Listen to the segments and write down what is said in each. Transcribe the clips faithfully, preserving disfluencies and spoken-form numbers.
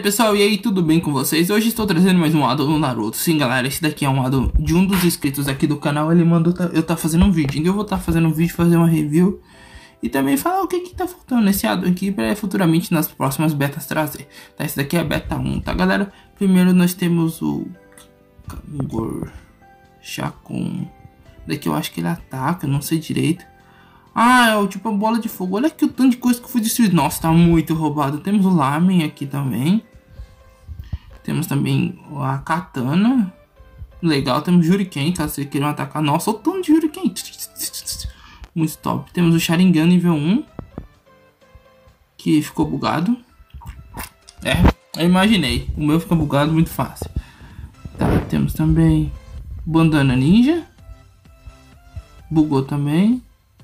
pessoal, e aí, tudo bem com vocês? Hoje estou trazendo mais um addon do Naruto. Sim, galera, esse daqui é um addon de um dos inscritos aqui do canal. Ele mandou eu tá fazendo um vídeo, então eu vou estar tá fazendo um vídeo, fazer uma review e também falar o que que tá faltando nesse addon aqui para futuramente nas próximas betas trazer. Tá, esse daqui é a beta um, tá, galera? Primeiro nós temos o Kangor Chakon. Daqui eu acho que ele ataca, não sei direito. Ah, é o tipo a bola de fogo. Olha aqui o tanto de coisa que foi destruído. Nossa, tá muito roubado. Temos o Lamen aqui também. Temos também a Katana. Legal, temos Shuriken, caso vocês queiram atacar. Nossa, o tanto de Shuriken. Muito top. Temos o Sharingan nível um. Que ficou bugado. É, eu imaginei. O meu fica bugado muito fácil. Tá, temos também Bandana Ninja. Bugou também.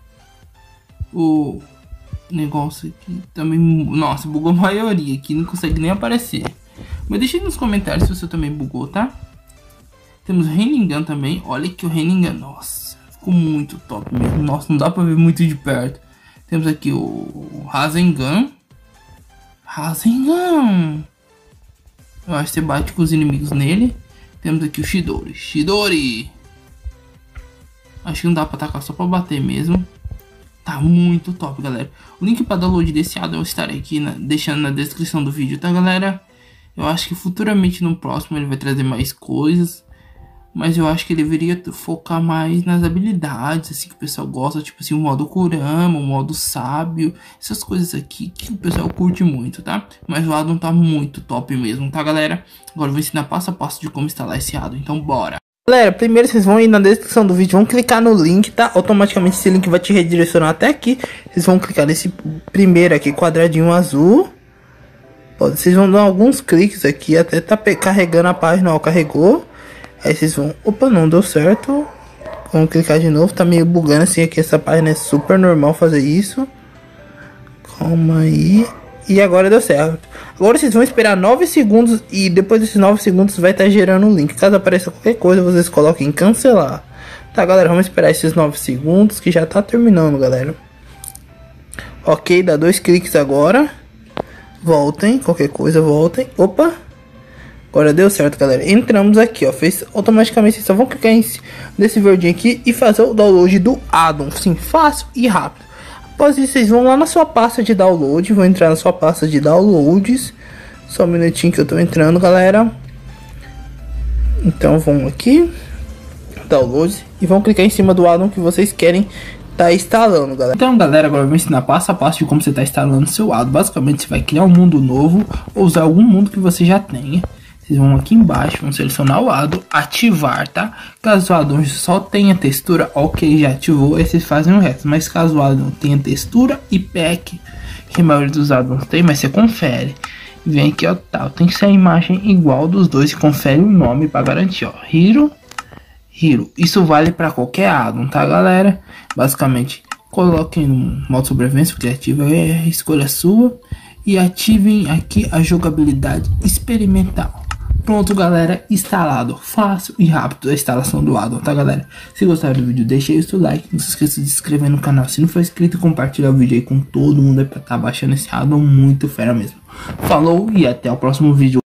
O negócio aqui também, nossa, bugou a maioria aqui, não consegue nem aparecer. Mas deixa aí nos comentários se você também bugou, tá? Temos o Rinnegan também, olha que o Rinnegan, nossa, ficou muito top mesmo. Nossa, não dá pra ver muito de perto. Temos aqui o Rasengan. Rasengan, eu acho que você bate com os inimigos nele. Temos aqui o Chidori. Chidori, acho que não dá pra atacar, só pra bater mesmo. Tá muito top, galera. O link para download desse addon eu estarei aqui na, deixando na descrição do vídeo, tá, galera? Eu acho que futuramente no próximo ele vai trazer mais coisas, mas eu acho que ele deveria focar mais nas habilidades, assim, que o pessoal gosta, tipo assim, o modo Kurama, o modo sábio, essas coisas aqui que o pessoal curte muito, tá? Mas o addon tá muito top mesmo, tá, galera? Agora eu vou ensinar passo a passo de como instalar esse addon, então bora! Galera, primeiro vocês vão ir na descrição do vídeo, vão clicar no link, tá? Automaticamente esse link vai te redirecionar até aqui. Vocês vão clicar nesse primeiro aqui, quadradinho azul. Vocês vão dar alguns cliques aqui, até tá carregando a página, ó, carregou. Aí vocês vão, opa, não deu certo. Vamos clicar de novo, tá meio bugando assim aqui, essa página é super normal fazer isso. Calma aí. E agora deu certo. Agora vocês vão esperar nove segundos e depois desses nove segundos vai estar gerando o link. Caso apareça qualquer coisa, vocês coloquem em cancelar. Tá, galera, vamos esperar esses nove segundos que já tá terminando, galera. Ok, dá dois cliques agora. Voltem, qualquer coisa, voltem. Opa! Agora deu certo, galera. Entramos aqui, ó. Fez automaticamente. Vocês só vão clicar em nesse verdinho aqui e fazer o download do addon. Sim, fácil e rápido. Após isso, vocês vão lá na sua pasta de download. Vão entrar na sua pasta de downloads. Só um minutinho que eu tô entrando, galera. Então vão aqui, downloads, e vão clicar em cima do addon que vocês querem tá instalando, galera. Então, galera, agora eu vou ensinar passo a passo de como você tá instalando seu addon. Basicamente, você vai criar um mundo novo ou usar algum mundo que você já tenha. Vocês vão aqui embaixo, vão selecionar o addon, ativar, tá? Caso o addon só tenha textura, ok, já ativou, aí vocês fazem o resto. Mas caso o addon tenha textura e pack, que a maioria dos addons tem, mas você confere. Vem aqui, ó, tá, tem que ser a imagem igual dos dois e confere o nome para garantir, ó. Hiro, Hiro. Isso vale para qualquer addon, tá, galera? Basicamente, coloquem no modo sobrevivência criativa, é a escolha sua. E ativem aqui a jogabilidade experimental. Pronto, galera, instalado. Fácil e rápido a instalação do addon, tá, galera? Se gostaram do vídeo, deixa aí o seu like. Não se esqueça de se inscrever no canal. Se não for inscrito, compartilha o vídeo aí com todo mundo aí pra tá baixando esse addon muito fera mesmo. Falou e até o próximo vídeo.